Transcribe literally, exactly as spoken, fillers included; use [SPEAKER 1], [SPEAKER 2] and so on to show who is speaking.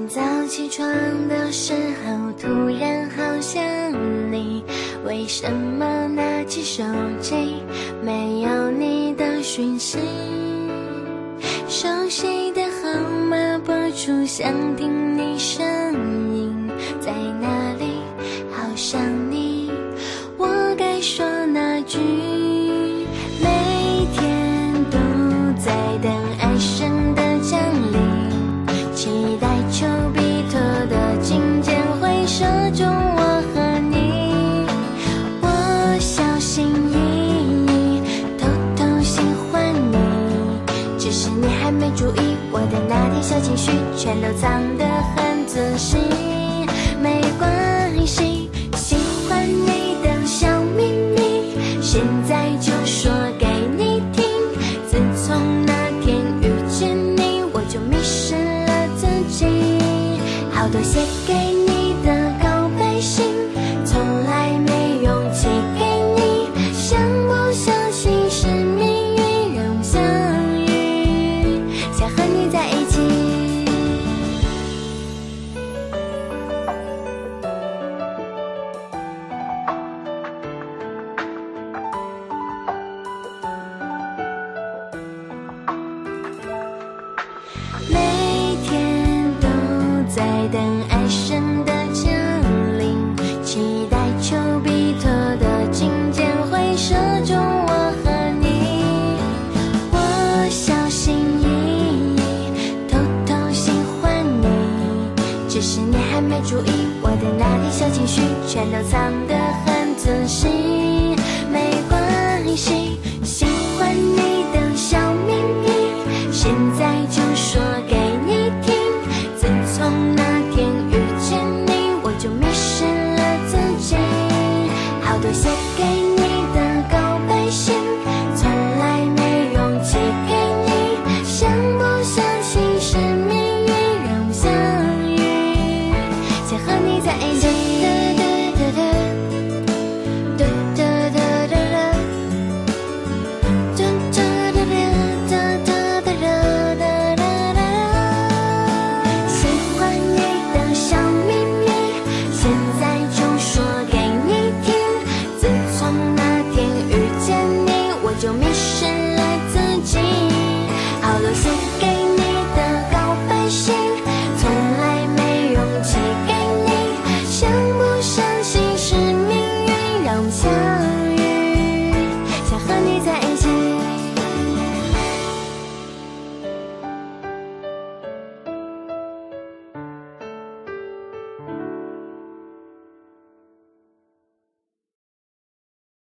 [SPEAKER 1] 早起床的时候，突然好想你，为什么拿起手机没有你的讯息？熟悉的号码拨出，想听你声音，在哪里？好想你，我该说哪句？每天都在等爱神的降临，期待丘比特的金箭会射中我和你。我小心翼翼，偷偷喜欢你，只是你还没注意，我的那点小情绪全都藏得很仔细。没关系，喜欢你的小秘密，现在就说给你听。自从那天遇见你，我就迷失了自己。好多写给你的告白信，从来没勇气给你。相不相信是命运让我们相遇，想和你在一起。每天都在等爱神的降临，期待丘比特的金箭会射中我和你。我小心翼翼，偷偷喜欢你，只是你还没注意，我的那点小情绪全都藏得很仔细。没关系，喜欢你的小秘密，现在就说给你听。自从那天遇见你，我就迷失了自己。好多写给你的告白信，从来没勇气给你。相不相信是命运让我们相遇，想和你在一起。就迷失了自己。好多写给你的告白信，从来没勇气给你。相不相信是命运让我们相遇。